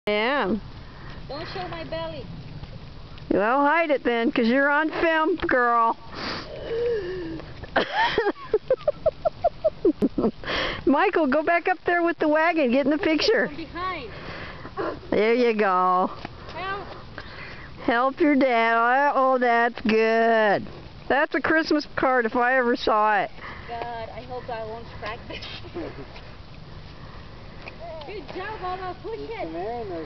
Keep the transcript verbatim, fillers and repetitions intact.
Yeah. Don't show my belly. Well, hide it then, because you're on film, girl. Michael, go back up there with the wagon. Get in the picture. From behind. There you go. Help. Help your dad. Oh, that's good. That's a Christmas card if I ever saw it. God, I hope I won't crack this. Good job, Mama. Push it.